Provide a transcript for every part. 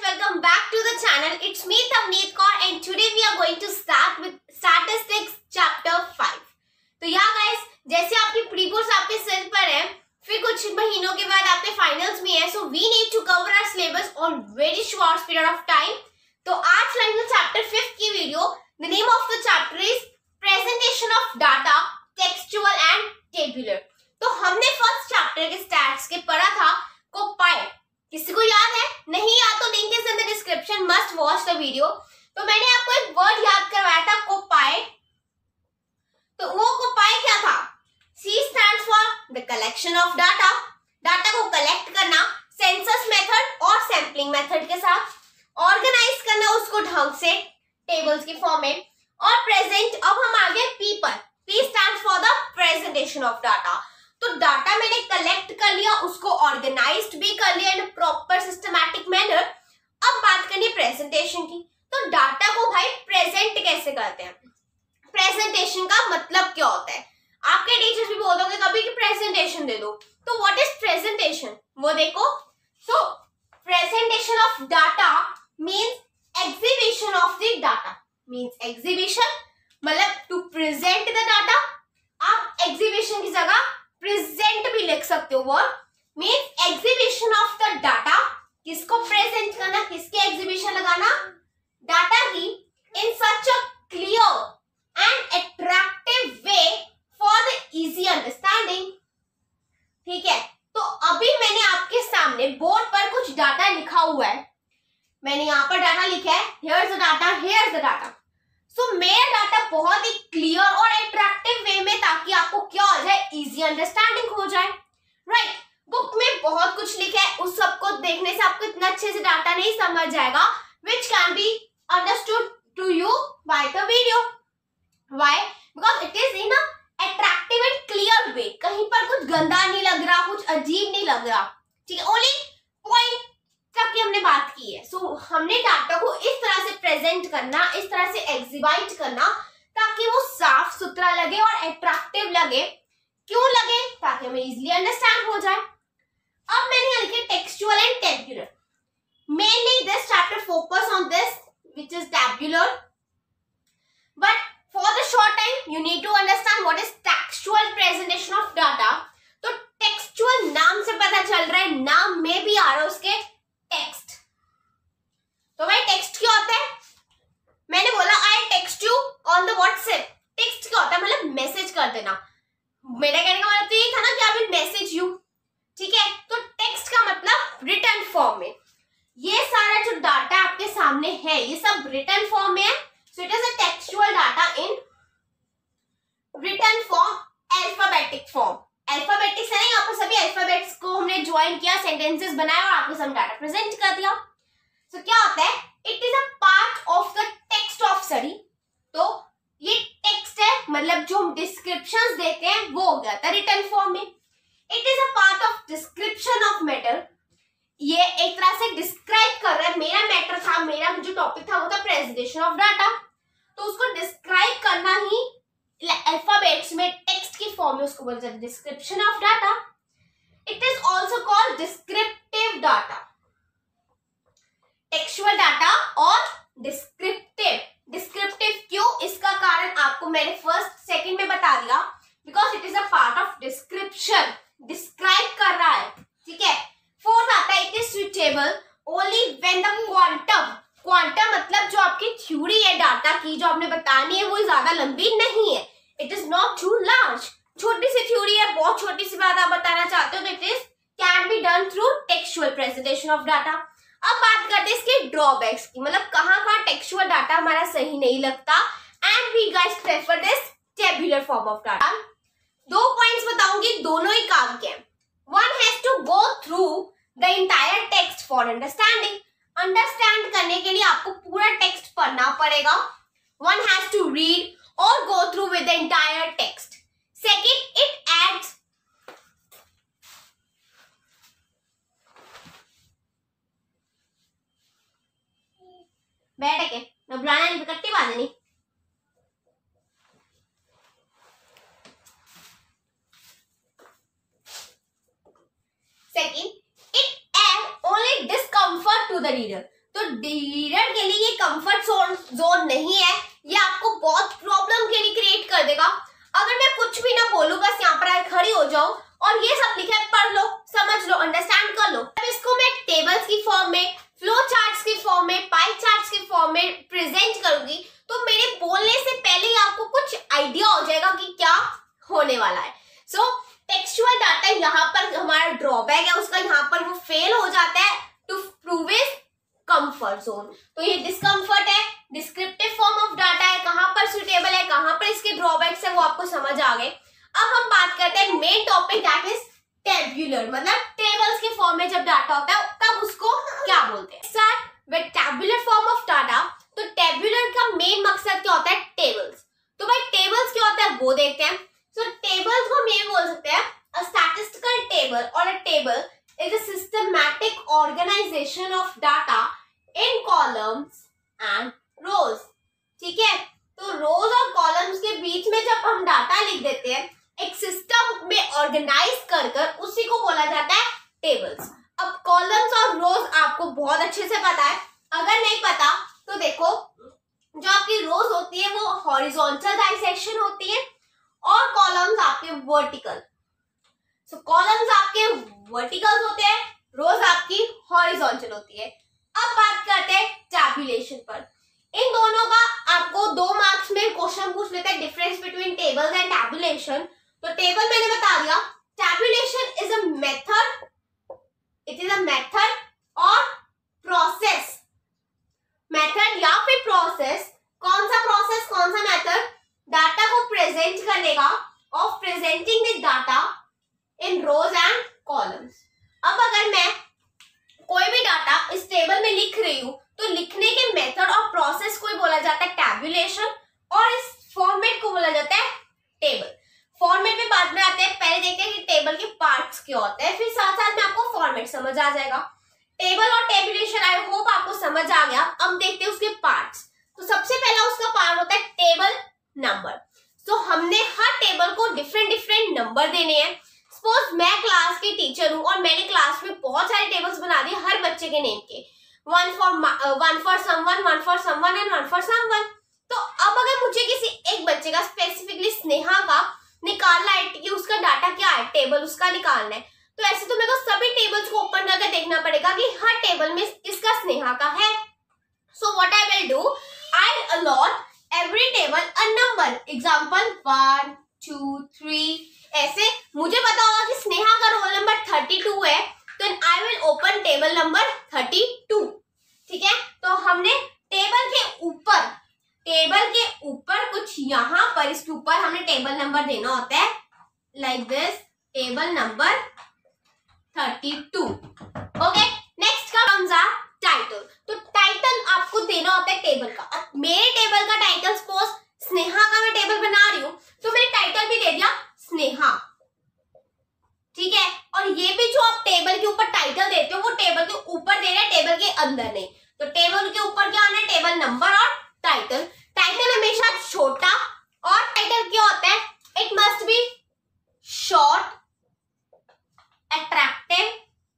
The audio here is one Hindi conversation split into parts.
welcome back to the channel. It's me Tavneet Kaur and today we are going to start with statistics chapter 5. तो यहाँ guys, जैसे आपकी प्री बोर्ड्स आपके सिर पर है, फिर कुछ महीनों के बाद आपके फाइनल्स में है, so we need to cover our syllabus on very short period of time. तो आज लाएंगे चैप्टर 5 की video. The name of the chapter is presentation of data, textual and tabular. तो हमने फर्स्ट चैप्टर के स्टैट्स के पढ़ा था कोपाई. किसी को याद है? नहीं याद तो link is in the description, must watch the video. तो मैंने आपको एक वर्ड याद करवाया था कोपाई. तो वो कोपाई क्या था? C stands for the collection of data. Data को कलेक्ट करना सेंसस मेथड और सैम्पलिंग मेथड के साथ, ऑर्गेनाइज करना उसको ढंग से टेबल्स की फॉर्म में, और प्रेजेंट. अब हम आगे P पर. P stands for the presentation of data. तो डाटा मैंने कलेक्ट कर लिया, उसको ऑर्गेनाइज्ड भी कर लिया इन प्रॉपर सिस्टमैटिक मैनर. अब बात करनी प्रेजेंटेशन की. तो डाटा को भाई प्रेजेंट कैसे करते हैं? प्रेजेंटेशन का मतलब क्या होता है? आपके टीचर्स भी बोल दोगे कभी कि प्रेजेंटेशन दे दो. तो व्हाट इज प्रेजेंटेशन वो देखो. So presentation of data means exhibition of the data. Means exhibition मतलब टू प्रेजेंट द डाटा. आप एग्जीबिशन की जगह प्रेजेंट भी लिख सकते हो. Word means exhibition of the data. किसको प्रेजेंट करना, किसके एग्जीबिशन लगाना? डाटा की in such a clear and attractive way for the easy understanding. ठीक है. तो अभी मैंने आपके सामने बोर्ड पर कुछ डाटा लिखा हुआ है. मैंने यहाँ पर डाटा लिखा है. Here is the data, here is the data. So मेरा डाटा बहुत ही क्लियर और अट्रैक्टिव वे में, ताकि आपको क्या हो जाए, इजी अंडरस्टैंडिंग हो जाए. राइट. बुक में बहुत कुछ लिखा है, उस सबको देखने से आपको इतना अच्छे से डाटा नहीं समझ जाएगा, which can be understood to you by the video. Why? Because it is in a attractive and clear way. कहीं पर कुछ गंदा नहीं लग रहा, कुछ अजीब नहीं लग रहा. ठीक है. ओनली पॉइंट तक की हमने बात की है. सो हमने डाटा को इस तरह से प्रेजेंट करना, इस तरह से एग्जिबाइट करना, ताकि वो साफ सुथरा लगे और अट्रैक्टिव लगे. क्यों लगे? ताकि हमें इजीली अंडरस्टैंड हो जाए. अब मैंने यहाँ लिखे textual and tabular. Mainly this chapter focus on this which is tabular, but for the short time you need to understand what is textual presentation of data. तो टेक्सचुअल नाम से पता चल रहा है, नाम में भी आ रहा है उसके टेक्स्ट. तो भाई टेक्स्ट क्या होता है? मैंने बोला I text you on the WhatsApp. Text क्या होता है? मतलब मैसेज कर देना. मेरा कहने का मतलब तो ये था ना कि आई विल मैसेज यू. ठीक है. तो टेक्स्ट का मतलब रिटन फॉर्म में. ये सारा जो डाटा आपके सामने है, ये सब रिटन फॉर्म में है. So it is a textual data in written form, alphabetic form. Alphabetics है, यहाँ पर सभी अल्फाबेट्स को हमने ज्वाइन किया, सेंटेंसेस बनाए और आपको सब डाटा प्रेजेंट कर दिया. सो क्या होता है? It is a part of the text of study. तो ये टेक्स्ट है, मतलब जो हम डिस्क्रिप्शंस देते हैं वो हो गया था रिटन फॉर्म में. It is a part of description of matter. ये एक तरह से डिस्क्राइब कर रहा है. मेरा मैटर था, मेरा जो टॉपिक था वो था प्रेजेंटेशन ऑफ डाटा. तो उसको डिस्क्राइब करना ही अल्फाबेट्स में टेक्स्ट की फॉर्म में उसको बोलते हैं description of data. It is also called descriptive data. Textual data और डिस्क्रिप्टिव. डिस्क्रिप्टिव क्यों? इसका कारण आपको मैंने फर्स्ट सेकंड में बता दिया. Because it is a part of description. Describe कर रहा है. ठीक है. फोर्थ आता है it is suitable only when the quantum. Quantum मतलब जो आपकी थ्योरी है डाटा की, जो आपने बतानी है, वो ज्यादा लंबी नहीं है. It is not too large. छोटी सी थ्योरी है, बहुत छोटी सी बात आप बताना चाहते हो, तो it is can be done through textual presentation of data. अब बात करते हैं इसके ड्रॉबैक्स की, मतलब कहाँ टेक्सचुअल डाटा हमारा सही नहीं लगता. And we guys prefer this tabular form of data. 2 points बताऊंगी, दोनों ही काम के. One has to go through the entire text for understanding. Understand करने के लिए आपको पूरा टेक्स्ट पढ़ना पड़ेगा. वन हैज टू रीड और go through with the entire text. Second, it aids बैठ के न बुलाना नहीं, कट्टी बांधनी. Second, it aid only discomfort to the reader. तो तो रीडर के लिए ये कंफर्ट जोन नहीं है, ये आपको बहुत प्रॉब्लम के लिए क्रिएट कर देगा। अगर मैं कुछ भी ना बोलूं, बस यहाँ पर आके खड़ी हो जाऊं और ये सब लिखा है, पढ़ लो, समझ लो, अंडरस्टैंड कर लो। अब इसको मैं टेबल्स की फॉर्म में, फ्लो चार्ट्स की फॉर्म में, पाई चार्ट्स की फॉर्म में प्रेजेंट करूंगी, तो मेरे बोलने से पहले ही आपको कुछ आइडिया हो जाएगा कि क्या होने वाला है। सो टेक्सचुअल डाटा यहाँ पर हमारा ड्रॉबैक है, उसका यहाँ पर वो फेल हो जाता है to prove is comfort zone. तो ये डिस्कम्फर्ट है, डिस्क्रिप्टिव फॉर्म ऑफ डाटा है, कहां पर सुटेबल है, कहां पर इसके ड्रॉबैक्स है, वो आपको समझ आ गए। अब हम बात करते हैं main topic, that is tabular, मतलब टेबल्स के फॉर्म में जब डाटा होता है तब उसको क्या बोलते हैं। Start with tabular form of data. तो टेबुलर का मेन मकसद क्या होता है, टेबल्स। तो भाई टेबल्स क्या होता है वो देखते हैं। सो टेबल्स को हम ये बोल सकते हैं, अ स्टैटिस्टिकल टेबल और a table is a systematic organization of data in columns and rows। ठीक है, तो रोज और कॉलम्स के बीच में जब हम डाटा लिख देते हैं एक सिस्टम में ऑर्गेनाइज कर उसी को बोला जाता है टेबल्स। अब कॉलम्स और रोज आपको बहुत अच्छे से पता है, अगर नहीं पता तो देखो, जो आपकी रोज होती है वो हॉरिजॉन्टल डाइसेक्शन होती है और कॉलम्स आपके वर्टिकल। सो कॉलम्स आपके वर्टिकल्स होते हैं, रोज आपकी हॉरिजॉन्टल होती है। अब बात करते हैं टैबुलेशन पर। इन दोनों का आपको 2 मार्क्स में क्वेश्चन पूछ लेते हैं, difference between tables and tabulation. तो टेबल मैंने बता दिया, tabulation is a method, it is a method और प्रोसेस। मेथड या फिर प्रोसेस, कौन सा प्रोसेस कौन सा मेथड, डाटा को प्रेजेंट करने का, of presenting the data in rows and columns. अब अगर मैं कोई भी डाटा इस टेबल में लिख रही हूं तो लिखने के मेथड और प्रोसेस को बोला जाता है टैबुलेशन और इस फॉर्मेट को बोला जाता है टेबल। फॉर्मेट में बाद में आते हैं, पहले देखते हैं कि टेबल के पार्ट्स क्या होते हैं, फिर साथ साथ में आपको फॉर्मेट समझ आ जाएगा। टेबल और टेबुलेशन आई होप आपको समझ आ गया। अब देखते हैं उसके पार्ट्स। तो सबसे पहला उसका पार्ट होता है टेबल नंबर। तो हमने हर टेबल को डिफरेंट नंबर देने हैं। सपोज मैं क्लास की टीचर हूं और मैंने क्लास में बहुत सारे टेबल्स बना दिए हर बच्चे के नेम के, one for someone, one for someone and one for someone। तो अब अगर मुझे किसी एक बच्चे का, स्पेसिफिकली स्नेहा का निकालना है कि उसका डाटा क्या है, टेबल उसका निकालना है, तो ऐसे तो मेरे को सभी टेबल्स को ओपन करके देखना पड़ेगा कि हर टेबल में किसका स्नेहा का है। So what I will do, I allot every table a number. Example 1 2 3, ऐसे मुझे पता होगा कि स्नेहा का रोल नंबर 32 है, तो I will open table number 32। ठीक है, तो हमने टेबल के ऊपर कुछ यहाँ पर इसके ऊपर हमने टेबल नंबर देना होता है, like this, table number 32। Okay, next comes our title. तो टाइटल आपको देना होता है टेबल का। अब मेरे टेबल का टाइटल सपोज स्नेहा का मैं टेबल बना रही हूँ, तो मैंने टाइटल भी दे दिया स्नेहा। ठीक है, और ये भी जो आप टेबल के ऊपर टाइटल देते हो वो टेबल के ऊपर दे रहे हैं, टेबल के अंदर नहीं। तो टेबल के ऊपर क्या आना है, टेबल नंबर और टाइटल। टाइटल हमेशा छोटा, और टाइटल क्या होता है, it must be short, attractive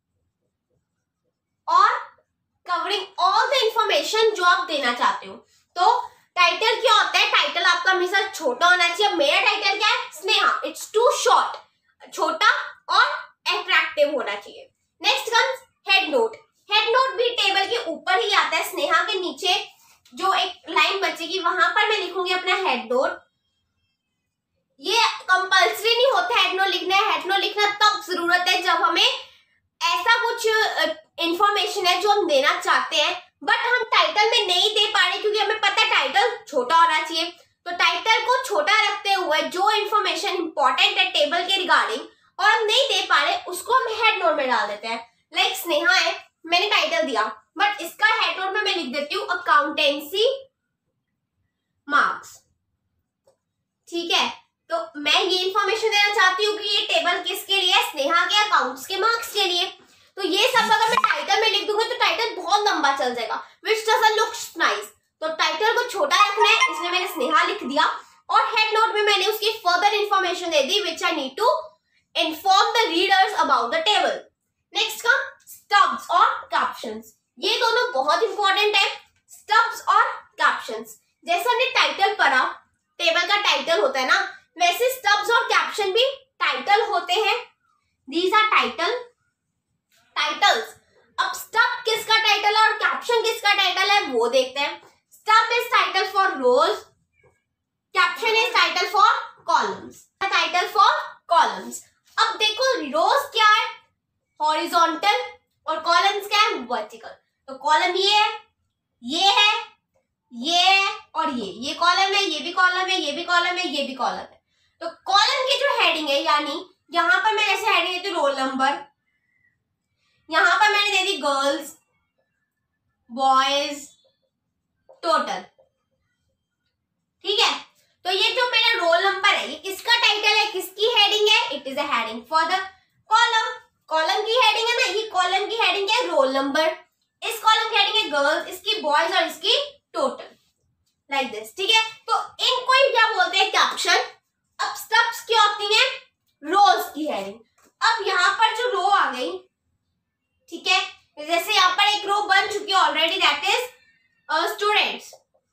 और कवरिंग ऑल द इंफॉर्मेशन जो आप देना चाहते हो। तो टाइटल क्या होता है, टाइटल आपका हमेशा छोटा होना चाहिए। मेरा टाइटल क्या है, स्नेहा, इट्स टू शॉर्ट, छोटा और अट्रैक्टिव होना चाहिए। Next comes head note. Head note भी टेबल के ऊपर ही आता है, स्नेहा के नीचे जो एक लाइन बचेगी वहां पर मैं लिखूंगी अपना हेड नोट। ये कंपल्सरी नहीं होता हेड नोट लिखना है, हेड नोट लिखना तब जरूरत है जब हमें ऐसा कुछ इंफॉर्मेशन है जो हम देना चाहते हैं, बट हम टाइटल में नहीं दे पा रहे क्योंकि हमें पता है टाइटल छोटा होना चाहिए। तो टाइटल को छोटा रखते हुए जो इंफॉर्मेशन इंपॉर्टेंट है टेबल के रिगार्डिंग और हम नहीं दे पा रहे, उसको हम हेड नोट में डाल देते हैं। लाइक स्नेहा है, मैंने टाइटल दिया, बट इसका हेड नोट में मैं लिख देती हूँ अकाउंटेंसी मार्क्स। ठीक है, तो मैं ये इंफॉर्मेशन देना चाहती हूँ कि ये टेबल किसके लिए है, स्नेहा के अकाउंट्स के मार्क्स के लिए। तो ये सब अगर मैं टाइटल में लिख दूंगी तो टाइटल बहुत लंबा चल जाएगा, which doesn't look nice। तो टाइटल को छोटा रखना है, इसलिए मैंने स्नेहा लिख दिया, और हेड नोट में मैंने उसकी फर्दर इंफॉर्मेशन दे दी which I need to inform the readers about the table। Next come stubs और कैप्शंस। ये दोनों बहुत इंपॉर्टेंट है, स्टब्स और कैप्शंस। जैसे हमने टाइटल पढ़ा, टेबल का टाइटल होता है ना, वैसे स्टब्स और कैप्शन भी टाइटल होते हैं। These are titles. अब स्टब किसका टाइटल है और कैप्शन किसका टाइटल है वो देखते हैं। Stub is title for rows, caption is title for columns. Title for columns. अब देखो रोज क्या है, हॉरिजॉन्टल, और कॉलम्स क्या है, वर्टिकल। तो कॉलम ये है, ये है, ये है और ये कॉलम है, ये भी कॉलम है, ये भी कॉलम है, ये भी कॉलम है। तो कॉलम की जो हेडिंग है, यानी यहां पर मैं ऐसे हेडिंग देती हूँ रोल नंबर, यहां पर मैंने दे दी गर्ल्स, बॉयज, टोटल। ठीक है, तो ये जो मेरा रोल नंबर है, ये किसका टाइटल है, किसकी हेडिंग है, it is a heading for the column. Column की हेडिंग है ना, ये कॉलम की हेडिंग है रोल नंबर, इस कॉलम की हेडिंग है गर्ल्स, इसकी बॉयज और इसकी टोटल, लाइक दिस। ठीक है, तो इनको ही क्या बोलते हैं, कैप्शन। अब स्टब्स क्या होती है, रोज की हेडिंग। अब यहाँ पर जो रो आ गई, ठीक है, जैसे यहाँ पर एक रो बन चुकी है ऑलरेडी, दैट इज स्टूडेंट्स।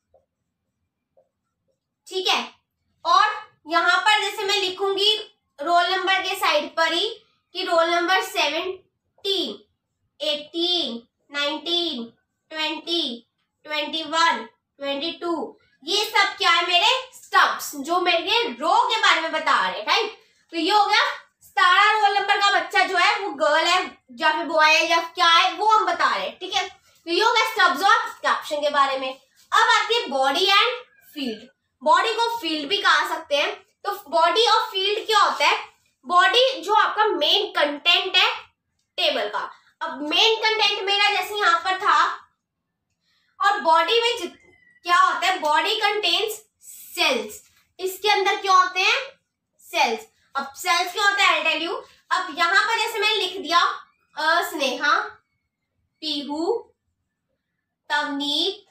ठीक है, और यहाँ पर जैसे मैं लिखूंगी रोल नंबर के साइड पर ही कि रोल नंबर 17, 18, 19, 20, 21, 22, ये सब क्या है, मेरे स्टब्स, जो मेरे रो के बारे में बता रहे हैं। राइट, तो ये हो गया सारा रोल नंबर का बच्चा जो है वो गर्ल है या फिर बॉय है या क्या है वो हम बता रहे हैं। ठीक है, तो ये हो गया स्टब्स और कैप्शन के बारे में। अब आती है बॉडी एंड फील्ड। बॉडी को फील्ड भी कहा सकते हैं। तो बॉडी और फील्ड क्या होता है, बॉडी जो आपका मेन कंटेंट है टेबल का। अब मेन कंटेंट मेरा जैसे यहाँ पर था, और बॉडी में क्या होता है, बॉडी कंटेन्स सेल्स। इसके अंदर क्या होते हैं, सेल्स। अब सेल्स क्या होता है, आई टेल यू। अब यहाँ पर जैसे मैंने लिख दिया स्नेहा, पीहू, तवनीत,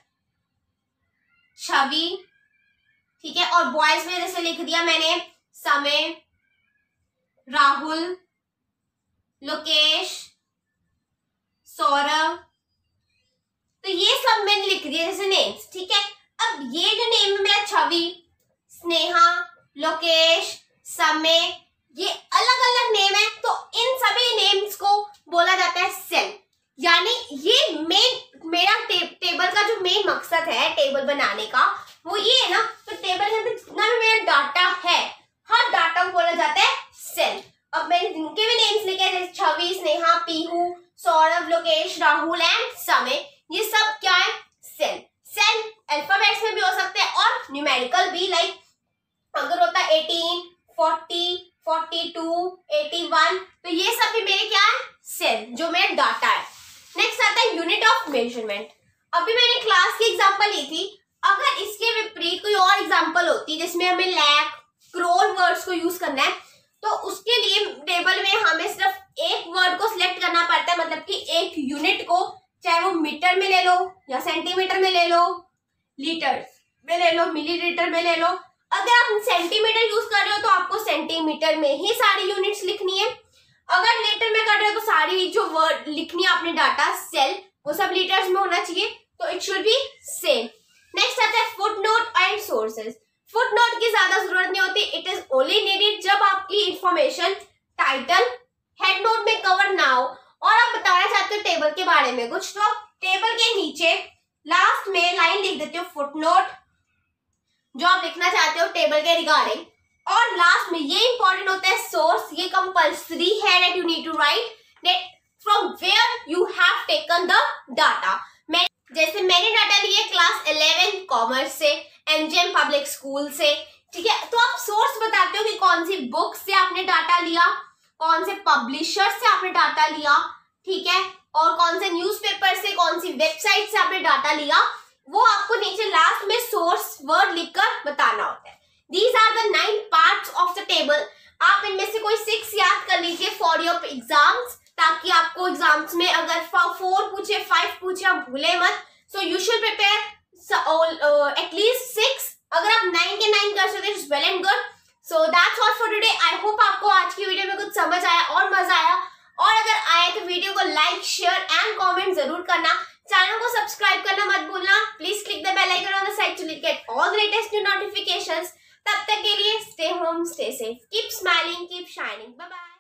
छवि, ठीक है, और बॉयज में जैसे लिख दिया मैंने समय, राहुल, लोकेश, सौरभ। तो ये सब मैंने लिख दिया जैसे नेम्स। ठीक है, अब ये जो नेम है मेरा छवि, स्नेहा, लोकेश, समय, ये अलग अलग नेम है। तो इन सभी नेम्स को बोला जाता है सेल। यानी ये मेरा टेबल का जो मेन मकसद है टेबल बनाने का वो ये है ना। तो टेबल के अंदर जितना भी मेरा डाटा है, हर डाटा को बोला जाता है सेल। अब मैंने जिनके भी नेम्स लिखे जैसे छवि, स्नेहा, पीहू, सौरभ, लोकेश, राहुल एंड समय, ये सब क्या है, सेल। सेल अल्फाबेट्स में भी हो सकते हैं और न्यूमेरिकल भी, लाइक अगर होता है 18, 40, 42, 81, तो ये सब भी मेरे क्या है, सेल, जो मेरा डाटा है। नेक्स्ट आता है यूनिट ऑफ मेजरमेंट। अभी मैंने क्लास की एग्जांपल ली थी, अगर इसके विपरीत कोई और एग्जांपल होती जिसमें हमें लाख, करोड़ वर्ड्स को यूज करना है, तो उसके लिए टेबल में हमें सिर्फ एक वर्ड को सिलेक्ट करना पड़ता है, मतलब कि एक यूनिट को, चाहे वो मीटर में ले लो या सेंटीमीटर में ले लो, लीटर में ले लो, मिलीलीटर में ले लो। अगर आप सेंटीमीटर यूज कर रहे हो तो आपको सेंटीमीटर में ही सारी यूनिट्स लिखनी है। अगर लीटर में कर रहे हो तो सारी जो वर्ड लिखनी है आपने डाटा सेल, वो सब लीटर्स में होना चाहिए। तो it should be same. Next आता है फुटनोट एंड सोर्सेज। फुटनोट की ज्यादा जरूरत नहीं होती, इट इज ओनली नीडेड जब आपकी इंफॉर्मेशन टाइटल, हेड नोट में कवर ना हो और आप बताना चाहते हो टेबल के बारे में कुछ, तो आप टेबल के नीचे लास्ट में लाइन लिख देते हो फुटनोट, जो आप लिखना चाहते हो टेबल के रिगार्डिंग। और लास्ट में ये इंपॉर्टेंट होता है सोर्स, ये कंपल्सरी है that you need to write that from where you have taken the data. जैसे मैंने डाटा लिया क्लास 11 कॉमर्स से, एमजीएम पब्लिक स्कूल से, ठीक है, तो आप सोर्स बताते हो कि कौन सी बुक से आपने डाटा लिया, कौन से पब्लिशर से आपने डाटा लिया, ठीक है, और कौन से न्यूज़पेपर से, कौन सी वेबसाइट से आपने डाटा लिया, वो आपको नीचे लास्ट में सोर्स वर्ड लिखकर बताना होता है। These are the 9 parts of the table. आप इनमें से कोई 6 याद कर लीजिए फॉर योर एग्जाम्स, ताकि आपको एग्जाम्स में अगर 4 पूछे, 5 पूछे, आप भूले मत। So you should prepare at least 6। अगर आप 9 के 9 कर सकते हैं, well and good. So that's all for today. I hope आपको आज की वीडियो में कुछ समझ आया और मजा आया, और अगर आया तो वीडियो को लाइक, शेयर एंड कमेंट जरूर करना। चैनल को सब्सक्राइब करना मत भूलना। Please click the bell icon on the side to get all latest new notifications. तब तक के लिए stay home, stay safe, keep smiling, keep shining, bye bye.